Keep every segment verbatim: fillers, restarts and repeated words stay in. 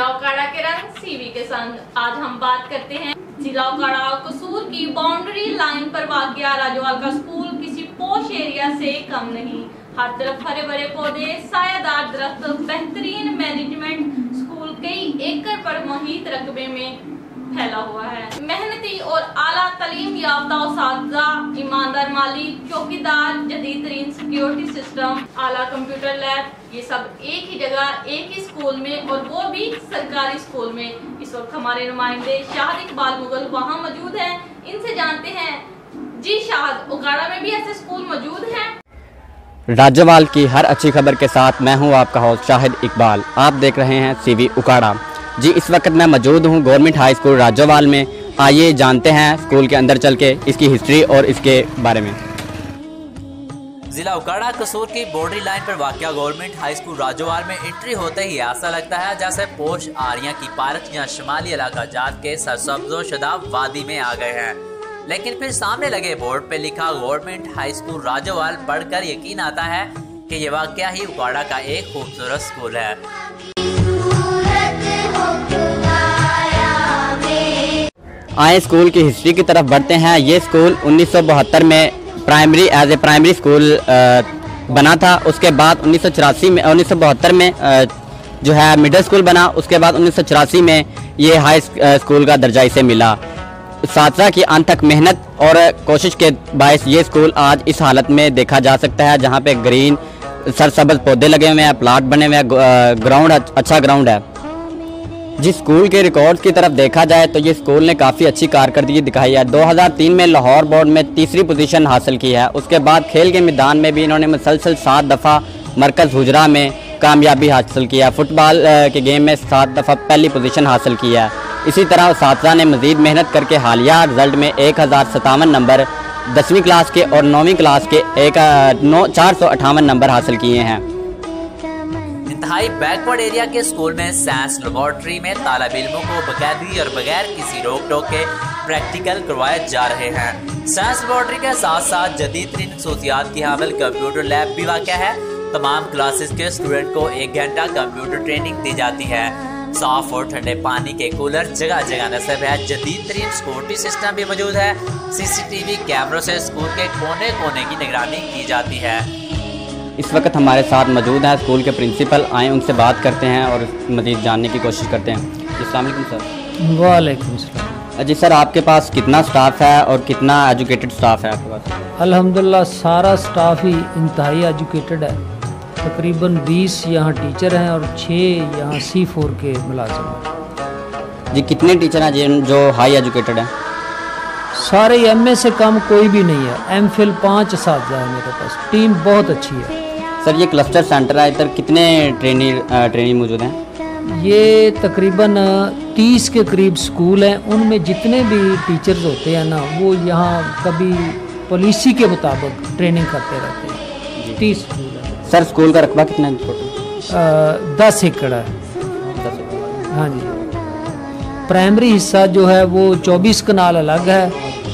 जिला ओकारा के रंग सीवी के संग। आज हम बात करते हैं जिला ओकारा कसूर की बाउंड्री लाइन पर वाक़या राजोवाल का स्कूल किसी पोश एरिया से कम नहीं। हर तरफ हरे भरे पौधे, सायादार दरख्त, बेहतरीन मैनेजमेंट, स्कूल कई एकड़ पर मुहित रकबे में फैला हुआ है। मेहनती और आला तालीम याफ्ता उस्तादा, ईमानदार माली, चौकीदार, जदीद तरीन सिक्योरिटी सिस्टम, आला कंप्यूटर लैब, ये सब एक ही जगह एक ही स्कूल में, और वो भी सरकारी स्कूल में। इस वक्त हमारे नुमाइंदे शाहिद इकबाल मुगल वहाँ मौजूद हैं। इनसे जानते हैं, जी शाहिद, ओकारा में भी ऐसे स्कूल मौजूद हैं? राजोवाल की हर अच्छी खबर के साथ मैं हूं आपका होस्ट शाहिद इकबाल। आप देख रहे हैं सीवी ओकारा। जी, इस वक्त मैं मौजूद हूं गवर्नमेंट हाई स्कूल राजोवाल में। आइए जानते हैं स्कूल के अंदर चल के इसकी हिस्ट्री और इसके बारे में। जिला ओकारा कसूर की बाउंड्री लाइन पर वाक़या गवर्नमेंट हाई स्कूल राजोवाल में एंट्री होते ही ऐसा लगता है जैसे पोश आरिया की पार्क या शुमाली इलाका जात के सरसब्ज़ो शुदा वादी में आ गए हैं। लेकिन फिर सामने लगे बोर्ड पे लिखा गवर्नमेंट हाई स्कूल राजोवाल पढ़कर यकीन आता है कि ये वाक़या ही ओकारा का एक खूबसूरत स्कूल है। आए स्कूल की हिस्ट्री की तरफ बढ़ते हैं। ये स्कूल उन्नीस सौ बहत्तर में primary as a primary school बना था। उसके बाद उन्नीस सौ चौरासी में उन्नीस सौ बहत्तर में जो है मिडिल स्कूल बना। उसके बाद उन्नीस सौ चौरासी में ये हाई स्कूल का दर्जा इसे मिला। साथ की अंत तक मेहनत और कोशिश के बायस ये स्कूल आज इस हालत में देखा जा सकता है, जहाँ पे ग्रीन सरसब्ज पौधे लगे हुए हैं, प्लाट बने हुए हैं, ग्राउंड अच्छा ग्राउंड है। जिस स्कूल के रिकॉर्ड्स की तरफ देखा जाए तो ये स्कूल ने काफ़ी अच्छी कारकर्दगी दिखाई है। दो हज़ार तीन में लाहौर बोर्ड में तीसरी पोजीशन हासिल की है। उसके बाद खेल के मैदान में भी इन्होंने मुसलसल सात दफ़ा मरकज़ हुजरा में कामयाबी हासिल की है। फुटबॉल के गेम में सात दफ़ा पहली पोजीशन हासिल की है। इसी तरह उस्ताद ने मज़ीद मेहनत करके हालिया रिजल्ट में एक हज़ार सतावन नंबर दसवीं क्लास के और नौवीं क्लास के एक नौ चार सौ अठावन नंबर हासिल किए हैं। इंतहाई बैकवर्ड एरिया के स्कूल में साइंस लेबोरेटरी में तालिब इल्मों को बाकायदगी और बगैर किसी रोक टोक के प्रैक्टिकल करवाए जा रहे हैं। साइंस लेबोरेटरी के साथ साथ जदीद तरीन खसूसियात की हामिल कंप्यूटर लैब भी वाक़या है। तमाम क्लासेस के स्टूडेंट को एक घंटा कंप्यूटर ट्रेनिंग दी जाती है। साफ और ठंडे पानी के कूलर जगह जगह नस्ब है। जदीद तरीन सिक्योरिटी सिस्टम भी मौजूद है। सीसीटीवी कैमरों से स्कूल के कोने कोने की निगरानी की जाती है। इस वक्त हमारे साथ मौजूद हैं स्कूल के प्रिंसिपल। आए उनसे बात करते हैं और मज़ीद जानने की कोशिश करते हैं। अस्सलाम वालेकुम सर। वालेकुम सलाम। जी सर, आपके पास कितना स्टाफ है और कितना एजुकेटेड स्टाफ है आपके पास? अल्हम्दुलिल्लाह सारा स्टाफ ही इंतहाई एजुकेटेड है। तकरीबन बीस यहाँ टीचर हैं और छः यहाँ सी फोर के मुलाजिम हैं। जी, कितने टीचर हैं जिन जो हाई एजुकेटेड हैं? सारे एम ए से कम कोई भी नहीं है। एम फिल पाँच साथ है मेरे पास। टीम बहुत अच्छी है। सर, ये क्लस्टर सेंटर है, इधर कितने ट्रेनी ट्रेनी मौजूद हैं? ये तकरीबन तीस के करीब स्कूल हैं। उनमें जितने भी टीचर्स होते हैं ना, वो यहाँ कभी पॉलिसी के मुताबिक ट्रेनिंग करते रहते हैं। तीस स्कूल है। सर, स्कूल का रकबा कितना है? टोटल दस एकड़ है। दस एकड़। हाँ जी। प्राइमरी हिस्सा जो है वो चौबीस कनाल अलग है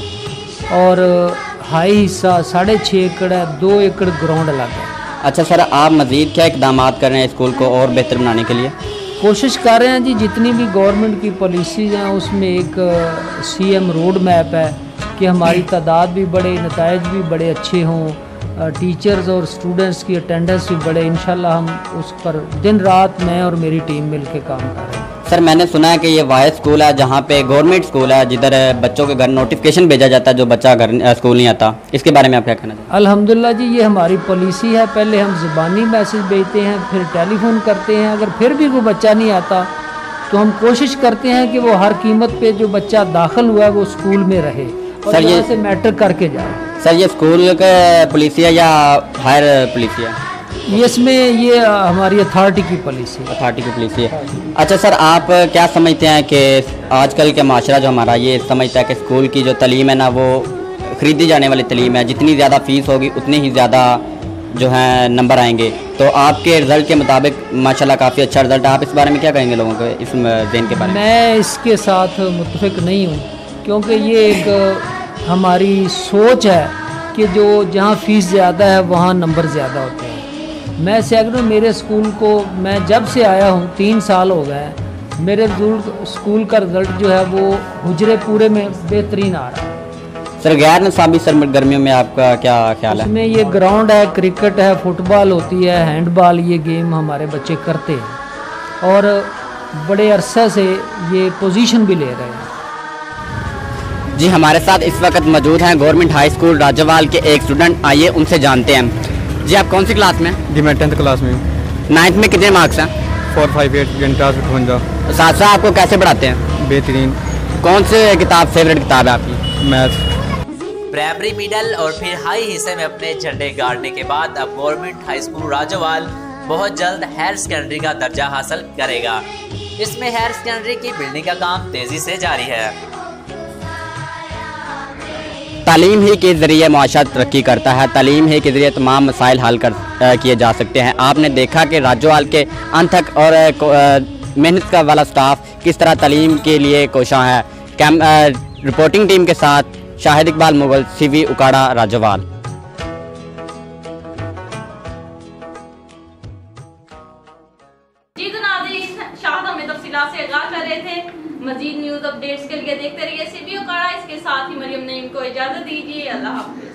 और हाई हिस्सा साढ़े छः एकड़ है। दो एकड़ ग्राउंड अलग है। अच्छा सर, आप मज़ीद क्या इकदाम कर रहे हैं स्कूल को और बेहतर बनाने के लिए? कोशिश कर रहे हैं जी, जितनी भी गवर्नमेंट की पॉलिसीज़ हैं उसमें एक सी एम रोड मैप है कि हमारी तादाद भी बढ़े, नताइज भी बड़े अच्छे हों, टीचर्स और स्टूडेंट्स की अटेंडेंस भी बढ़े। इंशाल्लाह हम उस पर दिन रात मैं और मेरी टीम मिल के काम कर रहे हैं। सर, मैंने सुना है कि ये वाहिद स्कूल है जहाँ पे गवर्नमेंट स्कूल है जिधर बच्चों के घर नोटिफिकेशन भेजा जाता है जो बच्चा घर स्कूल नहीं आता। इसके बारे में आप क्या कहना चाहते हैं? अल्हम्दुलिल्लाह जी, ये हमारी पॉलिसी है। पहले हम ज़ुबानी मैसेज भेजते हैं, फिर टेलीफोन करते हैं। अगर फिर भी कोई बच्चा नहीं आता तो हम कोशिश करते हैं कि वो हर कीमत पे जो बच्चा दाखिल हुआ है वो स्कूल में रहे और सर यहाँ ये से मैटर करके जाए। सर, ये स्कूल का पॉलिसी है या हायर पॉलिसी है? ये इसमें ये हमारी अथॉरिटी की पॉलिसी है। अथॉरिटी की पॉलिसी है। अच्छा सर, आप क्या समझते हैं कि आजकल के माशरा जो हमारा ये समझता है कि स्कूल की जो तालीम है ना वो ख़रीदी जाने वाली तालीम है, जितनी ज़्यादा फ़ीस होगी उतनी ही ज़्यादा जो है नंबर आएंगे, तो आपके रिज़ल्ट के मुताबिक माशाल्लाह काफ़ी अच्छा रिज़ल्ट है। आप इस बारे में क्या कहेंगे लोगों को, इस दिन के बारे में? मैं इसके साथ मुत्तफिक नहीं हूँ, क्योंकि ये एक हमारी सोच है कि जो जहाँ फ़ीस ज़्यादा है वहाँ नंबर ज़्यादा होते हैं। मैं सैकड़ों मेरे स्कूल को मैं जब से आया हूँ तीन साल हो गए, मेरे रिजल्ट स्कूल का रिजल्ट जो है वो हुजरे पूरे में बेहतरीन आ रहा है। सर गैर निसाबी सरगर्मियों में आपका क्या ख्याल है? इसमें ये ग्राउंड है, क्रिकेट है, फुटबॉल होती है, हैंडबॉल, ये गेम हमारे बच्चे करते हैं और बड़े अरसे से ये पोजीशन भी ले रहे हैं। जी हमारे साथ इस वक्त मौजूद हैं गवर्नमेंट हाई स्कूल राजोवाल के एक स्टूडेंट, आइए उनसे जानते हैं। जी आप कौन सी क्लास में हैं? जी मैं टेंथ क्लास में हूँ। नाइन्थ में कितने मार्क्स हैं? फोर फाइव एट क्लास अठवंजा। साथ साथ आपको कैसे पढ़ाते हैं? बेहतरीन। कौन से किताब फेवरेट किताब है आपकी? मैथ। प्राइमरी, मिडल और फिर हाई हिस्से में अपने झंडे गाड़ने के बाद अब गवर्नमेंट हाई स्कूल राजोवाल बहुत जल्द हायर सेकेंडरी का दर्जा हासिल करेगा। इसमें हायर सेकेंडरी की बिल्डिंग का काम तेजी से जारी है। तालीम ही के ज़रिए मुआशरा तरक्की करता है, तालीम ही के ज़रिए तमाम मसाइल हल कर किए जा सकते हैं। आपने देखा कि राजोवाल के अनथक और मेहनत का वाला स्टाफ किस तरह तालीम के लिए कोशां है। कैम रिपोर्टिंग टीम के साथ शाहिद इकबाल मुगल, सीवी ओकारा, राजोवाल। जी तो नाज़रीन, शाहिद हमें तफसीलात से आगाह कर रहे थे। मजीद न्यूज़ अपडेट्स के लिए देखते रहिए सीवी ओकारा। इसके साथ ही मरियम नईम को इजाज़त दीजिए। अल्लाह हाफ़िज़।